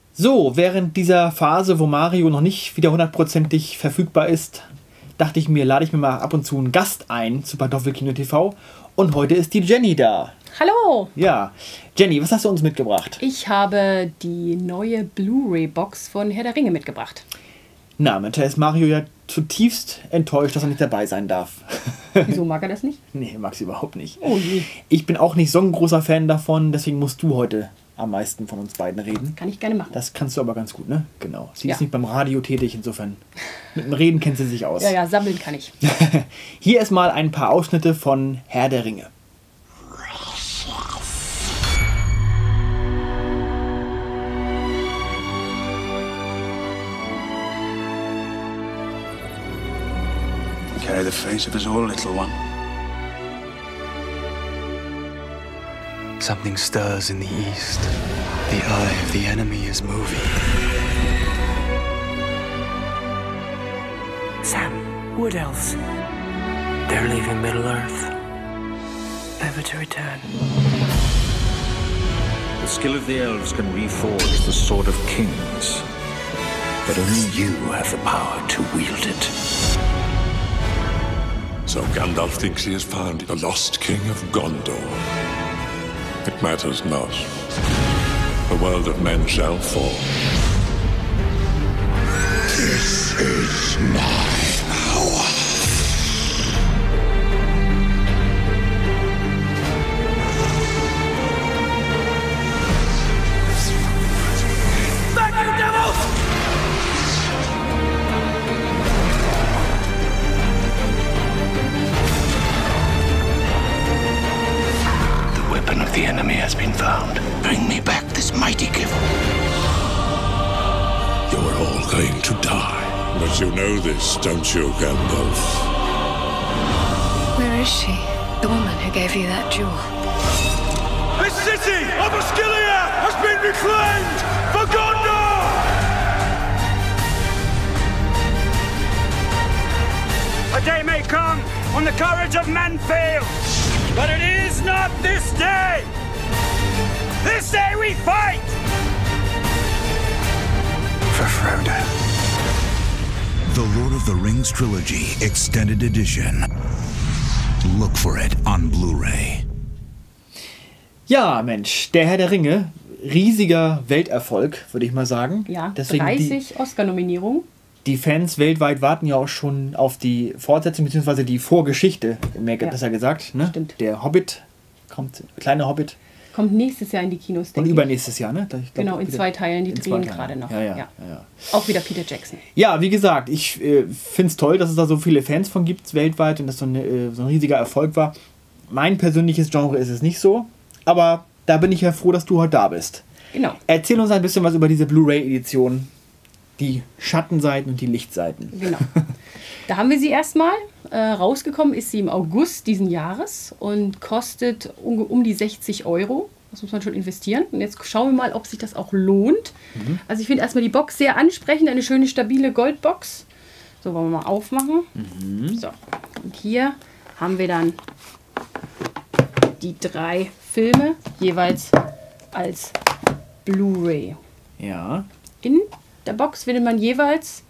So, während dieser Phase, wo Mario noch nicht wieder 100%ig verfügbar ist, dachte ich mir, lade ich mir mal ab und zu einen Gast ein zu Pantoffelkino TV. Und heute ist die Jenny da. Hallo! Ja, Jenny, was hast du uns mitgebracht? Ich habe die neue Blu-ray-Box von Herr der Ringe mitgebracht. Na, Mensch, ist Mario ja zutiefst enttäuscht, dass er nicht dabei sein darf. Wieso mag er das nicht? Nee, mag sie überhaupt nicht. Oh je. Ich bin auch nicht so ein großer Fan davon, deswegen musst du heute am meisten von uns beiden reden. Kann ich gerne machen. Das kannst du aber ganz gut, ne? Genau. Sie Ja. ist nicht beim Radio tätig, insofern. Mit dem Reden kennt sie sich aus. Ja, sammeln kann ich. Hier erstmal ein paar Ausschnitte von Herr der Ringe. Carry the face of us all, little one. Something stirs in the east. The eye of the enemy is moving. Sam, Wood Elves. They're leaving Middle-earth, never to return. The skill of the elves can reforge the sword of kings, but only you have the power to wield it. So Gandalf thinks he has found the lost king of Gondor. It matters not. The world of men shall fall. This is my hour. Back, you devils! The weapon of the enemy has been found. Bring me back this mighty gift. You're all going to die. But you know this, don't you, Gandalf? Where is she? The woman who gave you that jewel. The city of Osgiliath has been reclaimed for Gondor! A day may come when the courage of men fails, but it is not this day! This day we fight! For Frodo. The Lord of the Rings Trilogy Extended Edition. Look for it on Blu-ray. Ja, Mensch, der Herr der Ringe, riesiger Welterfolg, würde ich mal sagen. Ja, Deswegen 30 Oscar-Nominierungen. die Fans weltweit warten ja auch schon auf die Fortsetzung, beziehungsweise die Vorgeschichte, besser gesagt. Ne? Stimmt. Der Hobbit, kleine Hobbit. Kommt nächstes Jahr in die Kinos, Und denke ich. übernächstes Jahr, ne? Ich glaub, Genau, in 2 Teilen, die drehen gerade noch. Ja. Auch wieder Peter Jackson. Ja, wie gesagt, ich finde es toll, dass es da so viele Fans von gibt weltweit und dass so ein riesiger Erfolg war. Mein persönliches Genre ist es nicht so, aber da bin ich ja froh, dass du heute da bist. Genau. Erzähl uns ein bisschen was über diese Blu-ray-Edition, die Schattenseiten und die Lichtseiten. Genau. Da haben wir sie erstmal. Rausgekommen ist sie im August diesen Jahres und kostet um die 60 €. Das muss man schon investieren. Und jetzt schauen wir mal, ob sich das auch lohnt. Also ich finde erstmal die Box sehr ansprechend. Eine schöne, stabile Goldbox. So, wollen wir mal aufmachen. So, und hier haben wir dann die 3 Filme, jeweils als Blu-ray. Ja. In der Box findet man jeweils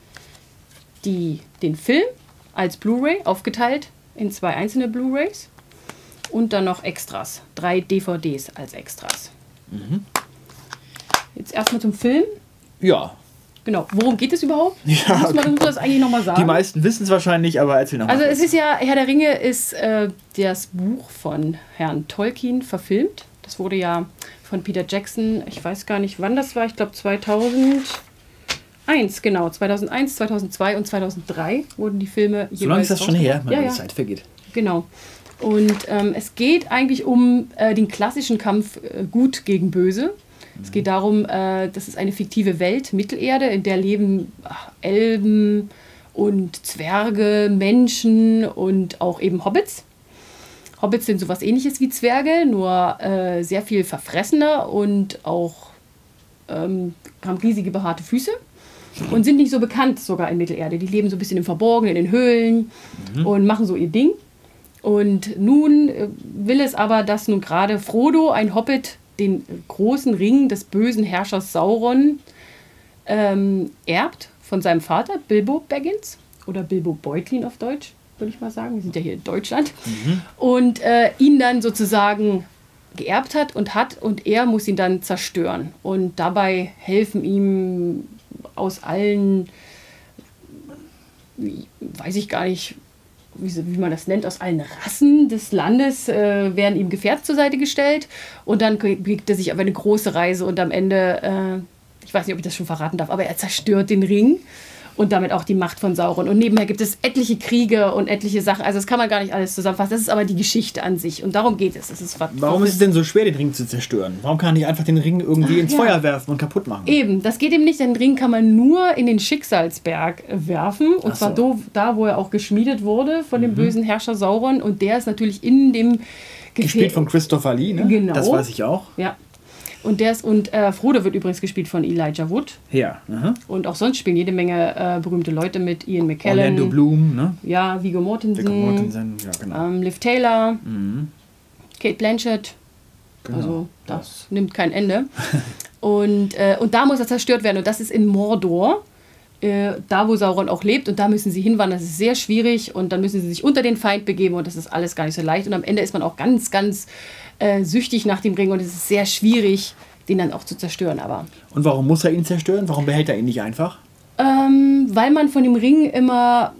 den Film als Blu-ray, aufgeteilt in 2 einzelne Blu-rays. Und dann noch Extras. 3 DVDs als Extras. Jetzt erstmal zum Film. Ja. Genau. Worum geht es überhaupt? Ja, Muss man das eigentlich nochmal sagen? Die meisten wissen es wahrscheinlich, aber erzähl nochmal. Also es ist ja, Herr der Ringe ist das Buch von Herrn Tolkien verfilmt. Das wurde ja von Peter Jackson, ich weiß gar nicht wann das war, ich glaube 2001, genau. 2001, 2002 und 2003 wurden die Filme jeweils so lange ist das schon her, ja, die Zeit vergeht. Genau. Und es geht eigentlich um den klassischen Kampf Gut gegen Böse. Es geht darum, das ist eine fiktive Welt, Mittelerde, in der leben Elben und Zwerge, Menschen und auch eben Hobbits. Hobbits sind sowas Ähnliches wie Zwerge, nur sehr viel verfressener und auch haben riesige behaarte Füße und sind nicht so bekannt sogar in Mittelerde. Die leben so ein bisschen im Verborgenen, in den Höhlen und machen so ihr Ding. Und nun will es aber, dass nun gerade Frodo, ein Hobbit, den großen Ring des bösen Herrschers Sauron erbt von seinem Vater, Bilbo Baggins oder Bilbo Beutlin auf Deutsch, würde ich mal sagen. Wir sind ja hier in Deutschland. Und ihn dann sozusagen geerbt hat und er muss ihn dann zerstören. Und dabei helfen ihm aus allen, weiß ich gar nicht, wie man das nennt, aus allen Rassen des Landes werden ihm Gefährte zur Seite gestellt. Und dann begibt er sich auf eine große Reise und am Ende, ich weiß nicht, ob ich das schon verraten darf, aber er zerstört den Ring. Und damit auch die Macht von Sauron. Und nebenher gibt es etliche Kriege und etliche Sachen. Also das kann man gar nicht alles zusammenfassen. Das ist aber die Geschichte an sich. Und darum geht es. Warum ist es denn so schwer, den Ring zu zerstören? Warum kann er nicht einfach den Ring irgendwie ins Feuer werfen und kaputt machen? Eben, das geht eben nicht. Den Ring kann man nur in den Schicksalsberg werfen. Und zwar da, wo er auch geschmiedet wurde von dem bösen Herrscher Sauron. Und der ist natürlich in dem gespielt von Christopher Lee, ne? Genau. Das weiß ich auch. Ja. Und Frodo wird übrigens gespielt von Elijah Wood. Ja. Aha. Und auch sonst spielen jede Menge berühmte Leute mit. Ian McKellen. Orlando Bloom, ne? Ja, Viggo Mortensen. Ja, genau. Liv Taylor. Kate Blanchett. Genau. Also das nimmt kein Ende. und da muss er zerstört werden. Und das ist in Mordor. Da, wo Sauron auch lebt. Und da müssen sie hinwandern. Das ist sehr schwierig. Und dann müssen sie sich unter den Feind begeben. Und das ist alles gar nicht so leicht. Und am Ende ist man auch ganz, ganz süchtig nach dem Ring. Und es ist sehr schwierig, den dann auch zu zerstören. Aber und warum muss er ihn zerstören? Warum behält er ihn nicht einfach? Weil man von dem Ring immer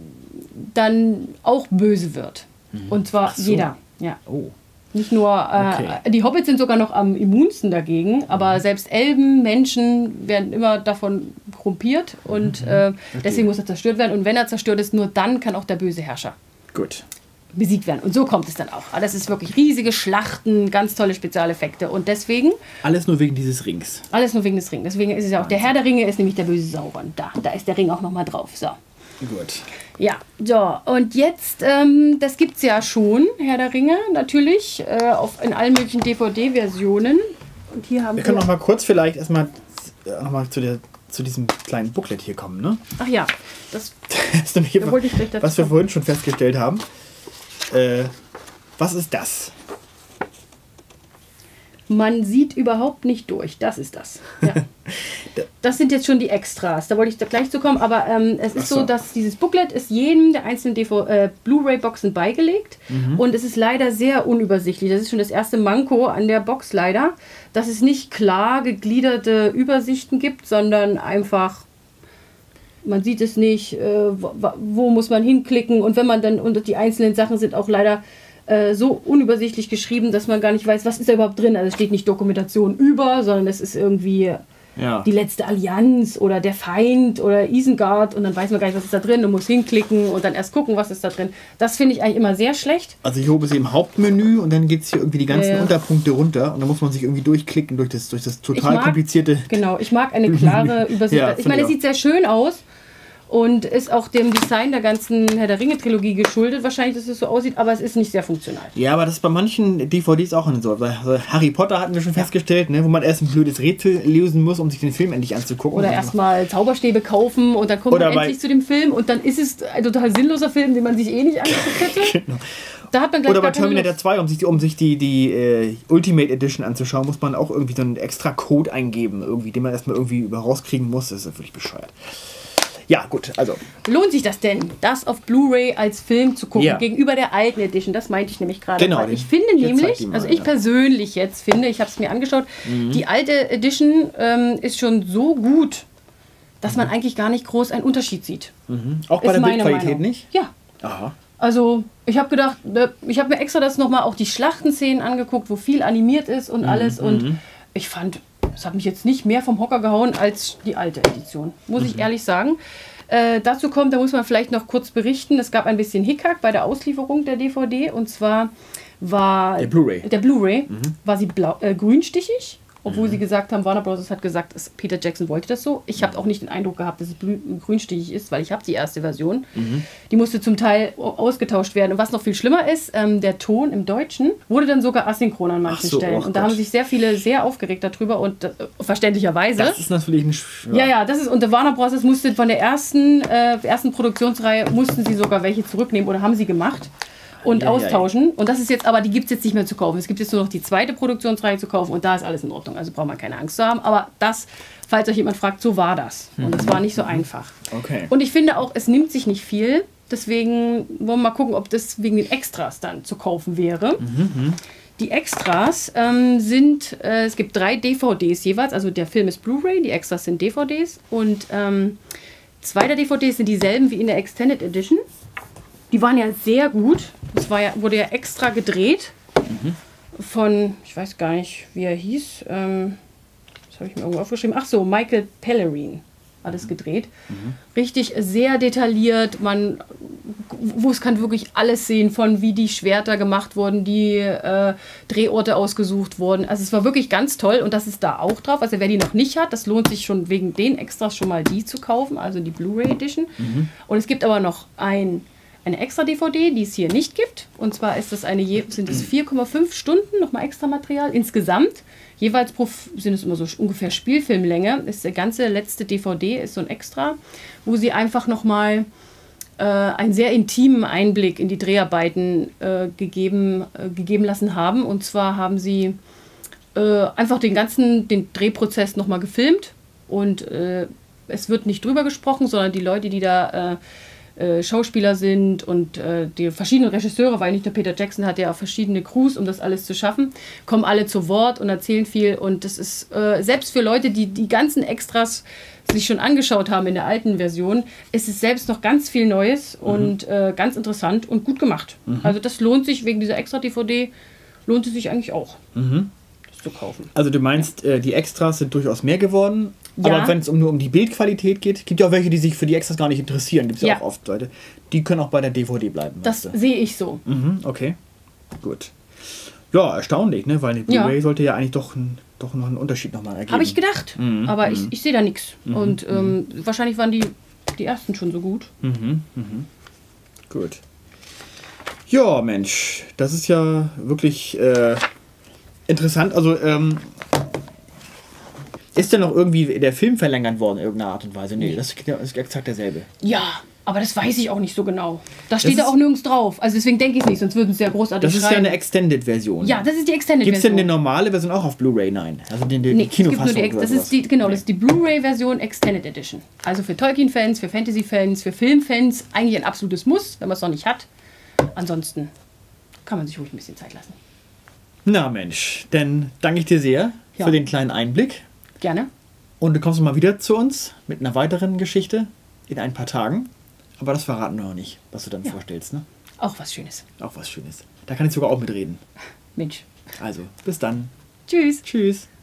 dann auch böse wird. Und zwar jeder. Ja. Oh. Nicht nur, die Hobbits sind sogar noch am immunsten dagegen, aber selbst Elben, Menschen werden immer davon korrumpiert und deswegen muss er zerstört werden. Und wenn er zerstört ist, nur dann kann auch der böse Herrscher besiegt werden. Und so kommt es dann auch. Aber das ist wirklich riesige Schlachten, ganz tolle Spezialeffekte und deswegen... Alles nur wegen dieses Rings. Alles nur wegen des Rings. Deswegen ist es ja auch, der Herr der Ringe ist nämlich der böse Sauron. Da ist der Ring auch nochmal drauf. So. Gut. Ja, so, und jetzt, das gibt es ja schon, Herr der Ringe, natürlich, in allen möglichen DVD-Versionen. Und hier haben wir können noch mal kurz vielleicht erstmal noch mal zu diesem kleinen Booklet hier kommen, ne? Ach ja, das ist nämlich da wollte ich gleich dazu was wir vorhin schon festgestellt haben. Was ist das? Man sieht überhaupt nicht durch. Das ist das. Ja. Das sind jetzt schon die Extras. Da wollte ich gleich zu kommen. Aber es ist so, dass dieses Booklet ist jedem der einzelnen Blu-ray-Boxen beigelegt. Und es ist leider sehr unübersichtlich. Das ist schon das erste Manko an der Box leider, dass es nicht klar gegliederte Übersichten gibt, sondern einfach... Man sieht es nicht, wo muss man hinklicken. Und wenn man dann, und die einzelnen Sachen sind auch leider so unübersichtlich geschrieben, dass man gar nicht weiß, was ist da überhaupt drin. Also es steht nicht Dokumentation über, sondern es ist irgendwie die letzte Allianz oder der Feind oder Isengard. Und dann weiß man gar nicht, was ist da drin und muss hinklicken und dann erst gucken, was ist da drin. Das finde ich eigentlich immer sehr schlecht. Also hier oben ist eben Hauptmenü und dann geht es hier irgendwie die ganzen Unterpunkte runter und dann muss man sich irgendwie durchklicken durch das total komplizierte... Genau, ich mag eine klare Übersicht. Ich meine, es sieht sehr schön aus. Und ist auch dem Design der ganzen Herr der Ringe-Trilogie geschuldet, wahrscheinlich, dass es so aussieht, aber es ist nicht sehr funktional. Ja, aber das ist bei manchen DVDs auch so. Also Harry Potter hatten wir schon festgestellt, ne, wo man erst ein blödes Rätsel lösen muss, um sich den Film endlich anzugucken. Oder erstmal Zauberstäbe kaufen und dann kommt man endlich zu dem Film und dann ist es ein total sinnloser Film, den man sich eh nicht angeguckt hätte. Genau. Da hat man gleich oder bei Terminator 2, um sich die Ultimate Edition anzuschauen, muss man auch irgendwie so einen extra Code eingeben, irgendwie, den man erstmal irgendwie rauskriegen muss. Das ist wirklich bescheuert. Ja, gut, also. Lohnt sich das denn, das auf Blu-ray als Film zu gucken, gegenüber der alten Edition? Das meinte ich nämlich gerade. Genau. Ich finde nämlich, ich persönlich jetzt finde, ich habe es mir angeschaut, die alte Edition ist schon so gut, dass man eigentlich gar nicht groß einen Unterschied sieht. Auch bei der Bildqualität nicht? Ja. Aha. Also, ich habe gedacht, ich habe mir extra das nochmal auch die Schlachtenszenen angeguckt, wo viel animiert ist und alles und ich fand... Das hat mich jetzt nicht mehr vom Hocker gehauen als die alte Edition, muss ich ehrlich sagen. Dazu kommt, da muss man vielleicht noch kurz berichten, es gab ein bisschen Hickhack bei der Auslieferung der DVD. Und zwar war der Blu-ray war sie grünstichig, obwohl sie gesagt haben, Warner Bros. Hat gesagt, Peter Jackson wollte das so. Ich habe auch nicht den Eindruck gehabt, dass es grünstichig ist, weil ich habe die erste Version. Die musste zum Teil ausgetauscht werden. Und was noch viel schlimmer ist, der Ton im Deutschen wurde dann sogar asynchron an manchen Stellen. Und da haben sich sehr viele sehr aufgeregt darüber und verständlicherweise. Das ist natürlich ein... Ja, das ist, und der Warner Bros. Musste von der ersten Produktionsreihe, mussten sie sogar welche zurücknehmen oder haben sie gemacht. und austauschen. Und das ist jetzt, aber die gibt es jetzt nicht mehr zu kaufen. Es gibt jetzt nur noch die zweite Produktionsreihe zu kaufen und da ist alles in Ordnung. Also braucht man keine Angst zu haben. Aber das, falls euch jemand fragt, so war das. Und das war nicht so einfach. Okay. Und ich finde auch, es nimmt sich nicht viel. Deswegen wollen wir mal gucken, ob das wegen den Extras dann zu kaufen wäre. Die Extras sind, es gibt 3 DVDs jeweils. Also der Film ist Blu-ray, die Extras sind DVDs. Und 2 der DVDs sind dieselben wie in der Extended Edition. Die waren ja sehr gut. Das wurde ja extra gedreht von, ich weiß gar nicht, wie er hieß. Das habe ich mir irgendwo aufgeschrieben. Ach so, Michael Pellerin hat es gedreht. Richtig sehr detailliert. Wo es kann wirklich alles sehen, von wie die Schwerter gemacht wurden, die Drehorte ausgesucht wurden. Also es war wirklich ganz toll und das ist da auch drauf. Also wer die noch nicht hat, das lohnt sich schon wegen den Extras schon mal die zu kaufen, also die Blu-ray Edition. Und es gibt aber noch eine extra DVD, die es hier nicht gibt. Und zwar ist das sind es 4,5 Stunden nochmal extra Material insgesamt. Jeweils sind es immer so ungefähr Spielfilmlänge. Ist der ganze letzte DVD ist so ein Extra, wo sie einfach nochmal einen sehr intimen Einblick in die Dreharbeiten gegeben lassen haben. Und zwar haben sie einfach den Drehprozess nochmal gefilmt. Und es wird nicht drüber gesprochen, sondern die Leute, die da Schauspieler sind und die verschiedenen Regisseure, weil nicht nur Peter Jackson hat ja auch verschiedene Crews, um das alles zu schaffen, kommen alle zu Wort und erzählen viel. Und das ist selbst für Leute, die die ganzen Extras sich schon angeschaut haben in der alten Version, ist es selbst noch ganz viel Neues und ganz interessant und gut gemacht. Also das lohnt sich, wegen dieser Extra-DVD lohnt es sich eigentlich auch, das zu kaufen. Also du meinst, die Extras sind durchaus mehr geworden, Ja. aber wenn es nur um die Bildqualität geht, gibt ja auch welche, die sich für die Extras gar nicht interessieren. Gibt es ja auch oft Leute. Die können auch bei der DVD bleiben. Das sehe ich so. Okay, gut. Ja, erstaunlich, ne? Weil eine Blu-ray sollte ja eigentlich doch noch einen Unterschied nochmal ergeben. Habe ich gedacht, aber ich sehe da nichts. Und wahrscheinlich waren die ersten schon so gut. Gut. Ja, Mensch, das ist ja wirklich interessant. Also, ist denn noch irgendwie der Film verlängert worden in irgendeiner Art und Weise? Nee, das ist exakt derselbe. Ja, aber das weiß ich auch nicht so genau. Da steht da auch nirgends drauf. Also deswegen denke ich es nicht, sonst würden sie ja großartig Das ist ja eine Extended-Version. Ja, das ist die Extended-Version. Gibt es denn eine normale Version auch auf Blu-ray? Nein. Also die Nee, es gibt nur Kinofassung. das ist die Blu-ray-Version Extended Edition. Also für Tolkien-Fans, für Fantasy-Fans, für Film-Fans eigentlich ein absolutes Muss, wenn man es noch nicht hat. Ansonsten kann man sich ruhig ein bisschen Zeit lassen. Na Mensch, dann danke ich dir sehr für den kleinen Einblick. Gerne. Und du kommst mal wieder zu uns mit einer weiteren Geschichte in ein paar Tagen. Aber das verraten wir noch nicht, was du dann vorstellst. Ne? Auch was Schönes. Auch was Schönes. Da kann ich sogar auch mitreden. Mensch. Also, bis dann. Tschüss. Tschüss.